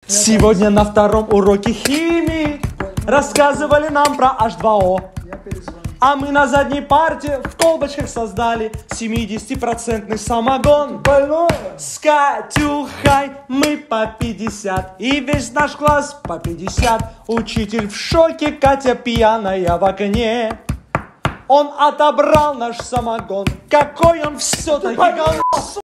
Сегодня на втором уроке химии рассказывали нам про H2O. А мы на задней парте в колбочках создали 70% самогон. С Катюхой мы по 50, и весь наш класс по 50. Учитель в шоке, Катя пьяная в окне. Он отобрал наш самогон. Какой он все-таки говно!